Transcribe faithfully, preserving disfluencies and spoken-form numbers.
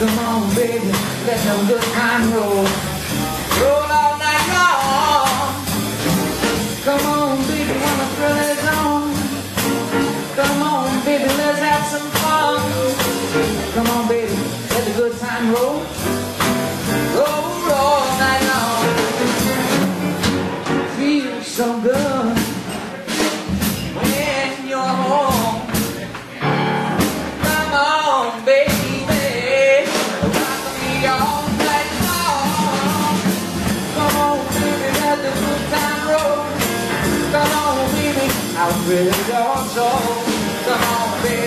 Come on, baby, let the good time roll. Roll all night long. Come on, baby, when the thrill is on. Come on, baby, let's have some fun. Come on, baby, let the good time roll. Roll all night long. Feels so good when you're home. Come on, baby, rock me all night long. Come on, baby, let the good time roll. Come on, baby, I really don't know. Come on, baby.